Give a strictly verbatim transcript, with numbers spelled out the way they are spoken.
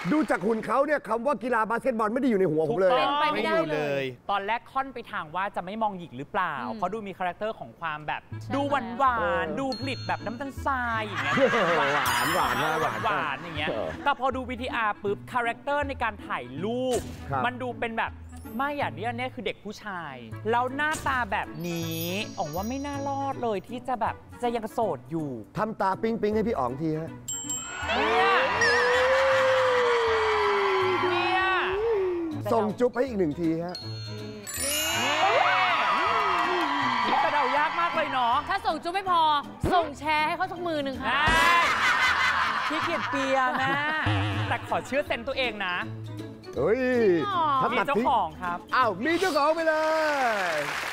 ดูจากหุ่นเขาเนี่ยคำว่ากีฬาบาสเกตบอลไม่ได้อยู่ในหัวผมเลยไปไม่ได้เลยตอนแรกค่อนไปทางว่าจะไม่มองหญิงหรือเปล่าเพราะดูมีคาแรคเตอร์ของความแบบดูหวานหวานดูผลิตแบบน้ำตาลทรายอย่างเงี้ยหวานหวานหวานหวานอย่างเงี้ยแต่พอดู วี ที อาร์ ปุ๊บคาแรคเตอร์ในการถ่ายรูปมันดูเป็นแบบไม่อย่างนี้เนี่ยคือเด็กผู้ชายแล้วหน้าตาแบบนี้อ๋องว่าไม่น่ารอดเลยที่จะแบบจะยังโสดอยู่ทำตาปิ๊งปิ๊งให้พี่อ๋องทีฮะเนี่ยเนี่ยส่งจุ๊บให้อีกหนึ่งทีฮะนี่กระเดายากมากเลยเนาะถ้าส่งจุ๊บไม่พอส่งแชร์ให้เขาสักมือหนึ่งค่ะพี่เกียรติเปียนะแต่ขอเชื่อเซนตัวเองนะเฮ้ยมีเจ้าของครับอ้าวมีเจ้าของไปเลย